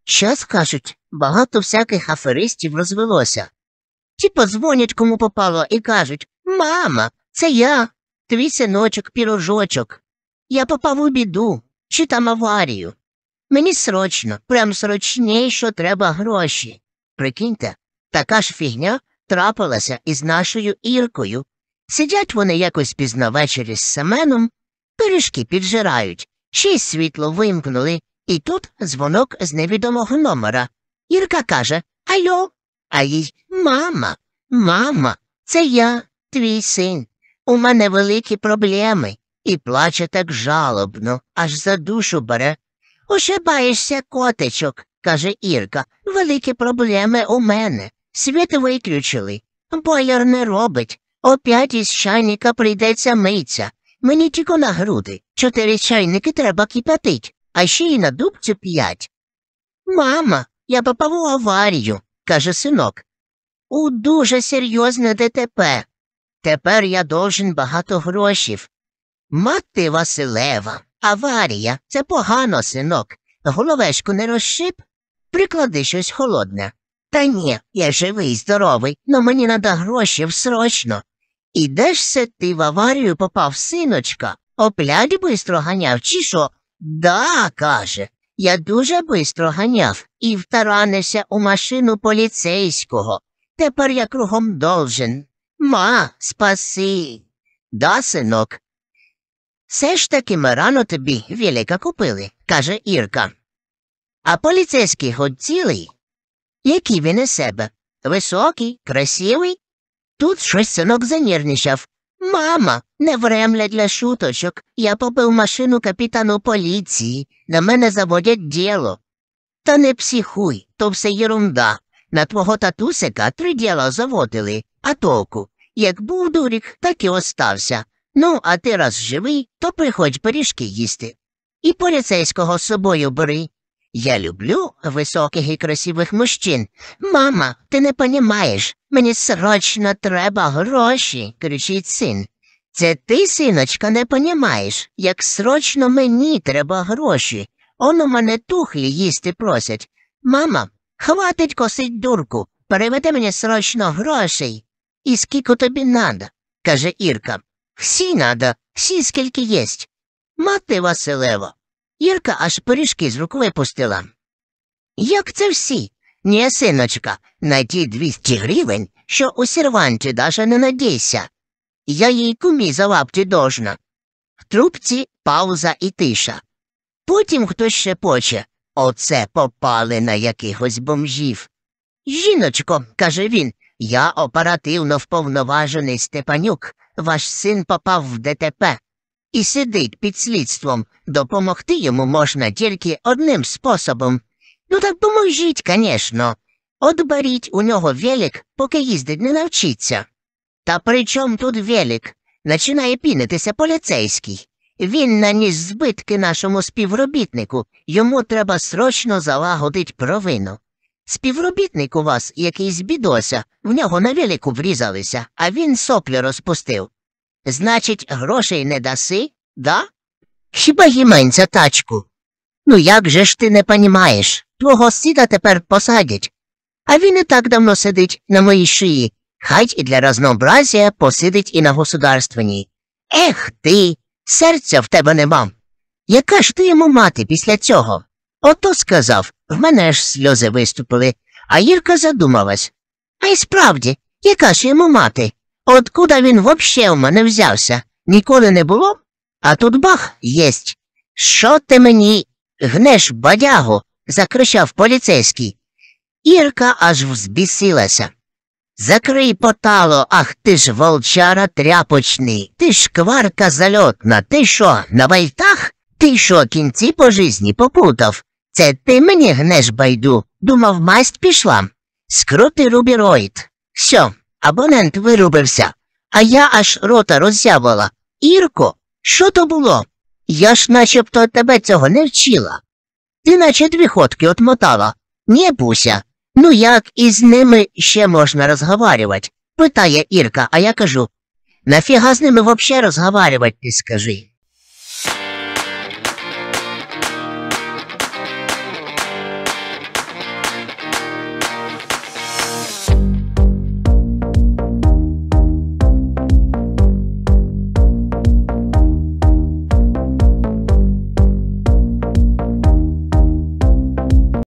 Щас, кажуть, багато всяких аферистів розвелося. Ті подзвонять кому попало і кажуть: «Мама, це я, твій синочок Пірожочок. Я попав у біду, чи там аварію. Мені срочно, прям срочніше треба гроші». Прикиньте, така ж фігня трапилася із нашою Іркою. Сидять вони якось пізно ввечері з Семеном, пиріжки піджирають, ще й світло вимкнули, і тут дзвонок з невідомого номера. Ірка каже: «Алло», а їй: Мама, це я, твій син. У мене великі проблеми». І плаче так жалобно, аж за душу бере. «Ошибаєшся, котичок», – каже Ірка, – «великі проблеми у мене. Світ виключили, бойлер не робить, опять із чайника прийдеться митися. Мені тільки на груди 4 чайники треба кипятить, а ще й на дубцю 5. «Мама, я попав у аварію», – каже синок. «У дуже серйозне ДТП. Тепер я должен багато грошів». «Мати Василева, аварія – це погано, синок. Головешку не розшиб? Приклади щось холодне». «Та ні, я живий, здоровий, но мені надо грошів срочно». «І де ж се ти в аварію попав, синочка? Оплять бистро ганяв, чи що?» «Да», – каже, – «я дуже бистро ганяв і втаранився у машину поліцейського. Тепер я кругом должен. Ма, спаси». «Да, синок». «Все ж таки ми рано тобі велика купили», – каже Ірка. «А поліцейський хоч цілий? Який він із себе? Високий, красивий?» Тут щось синок занервничав. «Мама, не времля для шуточок. Я побив машину капітану поліції. На мене заводять діло». «Та не психуй, то все єрунда. На твого татусика 3 діла заводили. А толку? Як був дурік, так і остався. Ну, а ти раз живий, то приходь пиріжки їсти. І поліцейського з собою бери. Я люблю високих і красивих мужчин. Мама, ти не понімаєш, мені срочно треба гроші», – кричить син. «Це ти, синочка, не понімаєш, як срочно мені треба гроші. Он у мене тухлі їсти просять. Мама, хватить косить дурку, переведи мені срочно грошей». «І скільки тобі надо?» – каже Ірка. «Всі надо, всі скільки єсть». «Мати Василева». Ірка аж пиріжки з рук випустила. «Як це всі? Ні, синочка, на ті 200 гривень, що у серванті даже не надійся. Я їй кумі за лапті должна». В трубці пауза і тиша. Потім хтось шепоче: «Оце попали на якихось бомжів». «Жіночко», – каже він, – «я оперативно вповноважений Степанюк. Ваш син попав в ДТП і сидить під слідством. Допомогти йому можна тільки одним способом». «Ну так поможіть, конечно. От беріть у нього велик, поки їздить не навчиться». «Та при чому тут велик?» – починає пінитися поліцейський. «Він наніс збитки нашому співробітнику. Йому треба срочно залагодить провину. Співробітник у вас якийсь бідося, в нього на велику врізалися, а він соплі розпустив. Значить, грошей не даси, да? Хіба їмень за тачку? Ну як же ж ти не понімаєш? Твого сіда тепер посадять. А він і так давно сидить на моїй шиї. Хай і для разнообразія посидить і на государственній. Ех ти, серця в тебе нема. Яка ж ти йому мати після цього?» Ото сказав, в мене аж сльози виступили, а Ірка задумалась. А й справді, яка ж йому мати? Откуда він вообще у мене взявся? Ніколи не було? А тут бах, єсть. «Що ти мені гнеш, бадягу?» – закричав поліцейський. Ірка аж взбісилася. «Закрий потало, ах ти ж волчара тряпочний, ти ж кварка зальотна, ти що, на вальтах? Ти що, кінці по житті попутав? Це ти мені гнеш байду? Думав, масть пішла? Скрути рубіроїд. Все, абонент вирубився, а я аж рота роззявила. Ірко, що то було? Я ж начебто тебе цього не вчила. Ти наче 2 ходки отмотала. Ні, Буся, ну як із ними ще можна розговарювати? Питає Ірка, а я кажу: нафіга з ними вообще розговарювати, ти скажи?